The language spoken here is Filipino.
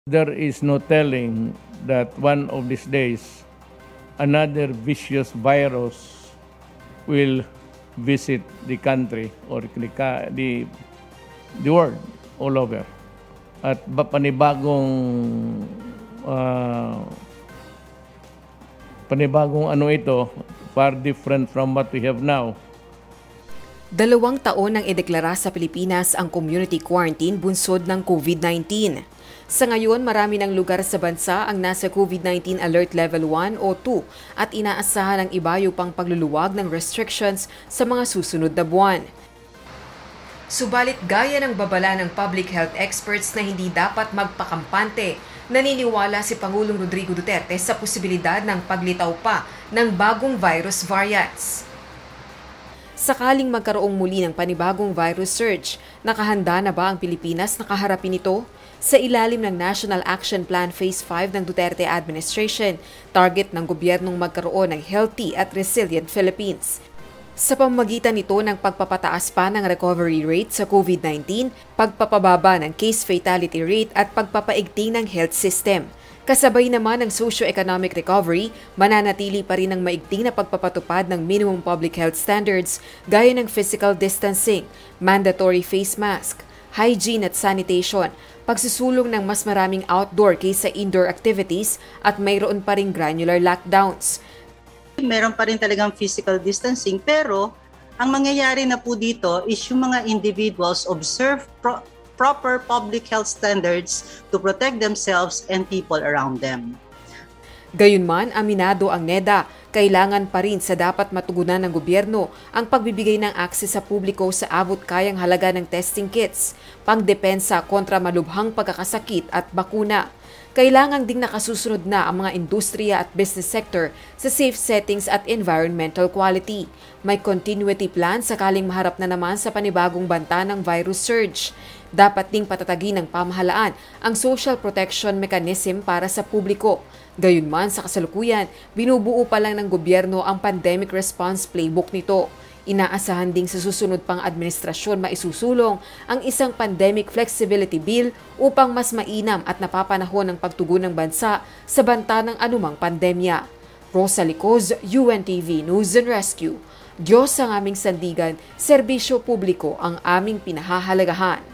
There is no telling that one of these days another vicious virus will visit the country or the world all over. At panibagong ano ito, far different from what we have now. 2 taon nang ideklara sa Pilipinas ang community quarantine bunsod ng COVID-19. Sa ngayon, marami ng lugar sa bansa ang nasa COVID-19 Alert Level 1 o 2 at inaasahan ang ibayo pang pagluluwag ng restrictions sa mga susunod na buwan. Subalit gaya ng babala ng public health experts na hindi dapat magpakampante, naniniwala si Pangulong Rodrigo Duterte sa posibilidad ng paglitaw pa ng bagong virus variants. Sakaling magkaroong muli ng panibagong virus surge, nakahanda na ba ang Pilipinas na kaharapin ito? Sa ilalim ng National Action Plan Phase 5 ng Duterte Administration, target ng gobyernong magkaroon ng healthy at resilient Philippines. Sa pamamagitan nito ng pagpapataas pa ng recovery rate sa COVID-19, pagpapababa ng case fatality rate at pagpapaigting ng health system. Kasabay naman ng socio-economic recovery, mananatili pa rin ang maigting na pagpapatupad ng minimum public health standards gaya ng physical distancing, mandatory face mask, hygiene at sanitation, pagsusulong ng mas maraming outdoor kaysa indoor activities at mayroon pa ring granular lockdowns. Meron pa rin talagang physical distancing pero ang mangyayari na po dito is yung mga individuals observe proper public health standards to protect themselves and people around them. Gayunman, aminado ang NEDA, kailangan pa rin sa dapat matugunan ng gobyerno ang pagbibigay ng akses sa publiko sa abot-kayang halaga ng testing kits, pangdepensa kontra malubhang pagkakasakit at bakuna. Kailangan ding nakasusunod na ang mga industriya at business sector sa safe settings at environmental quality. May continuity plan sakaling maharap na naman sa panibagong banta ng virus surge. Dapat ding patatagin ng pamahalaan ang social protection mechanism para sa publiko. Gayunman sa kasalukuyan, binubuo pa lang ng gobyerno ang pandemic response playbook nito. Inaasahan ding sa susunod pang administrasyon maisusulong ang isang pandemic flexibility bill upang mas mainam at napapanahon ang pagtugon ng bansa sa banta ng anumang pandemya. Rosa Licoz, UNTV News and Rescue. Diyos ang aming sandigan, serbisyo publiko ang aming pinahahalagahan.